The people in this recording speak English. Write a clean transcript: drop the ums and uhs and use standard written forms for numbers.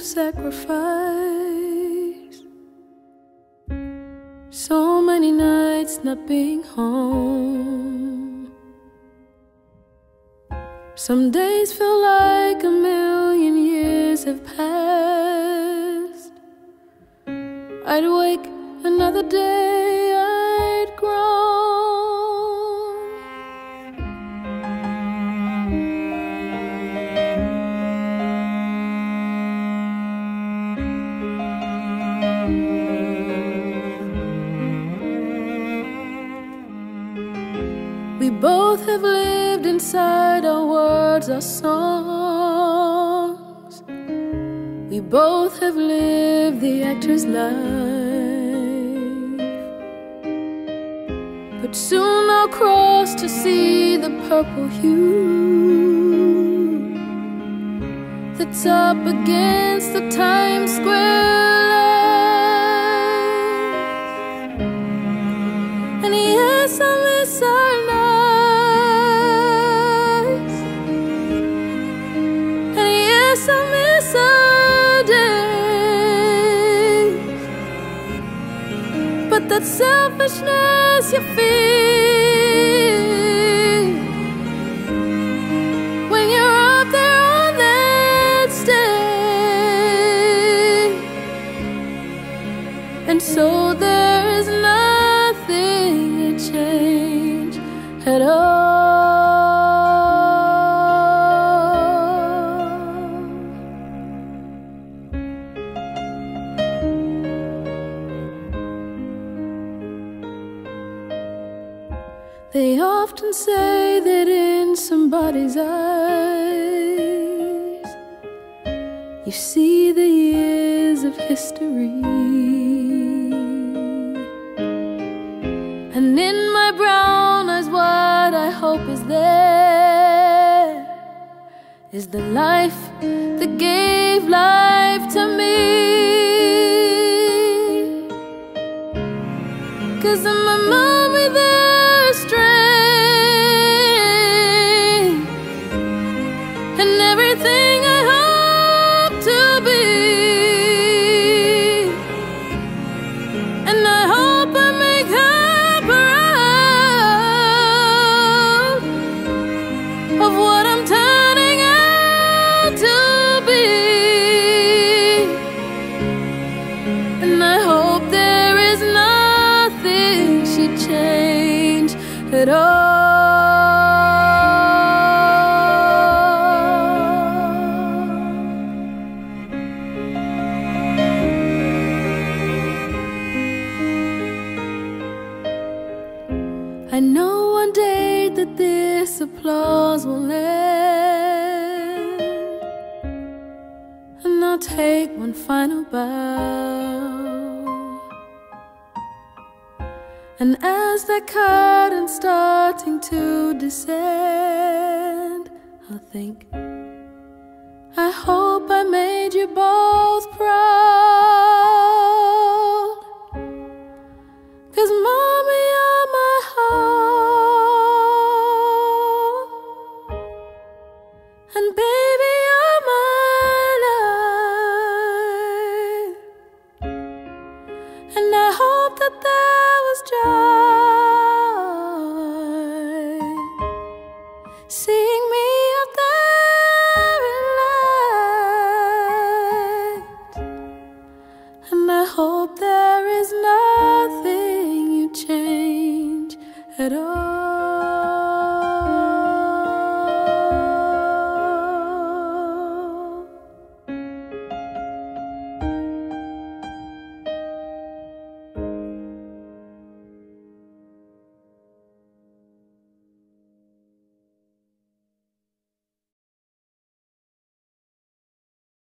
sacrifice. So many nights not being home. Some days feel like a million years have passed. I'd wake another day, I'd grown. We both have lived inside our words, our songs. We both have lived the actor's life. But soon I'll cross to see the purple hue that's up against the Times Square lights. And yes, I miss our nights, and yes, I miss our days. But that selfishness you feel when you're up there on that stage. And so there is nothing to change at all. They often say that in somebody's eyes you see the years of history. And in my brown eyes, what I hope is there is the life that gave life to me. 'Cause in my memory there's strength and everything I hope to be. And I hope I make her proud of what I'm turning out to be. And I hope there is nothing she'd change at all. I know one day that this applause will end, and I'll take one final bow. And as that curtain's starting to descend, I'll think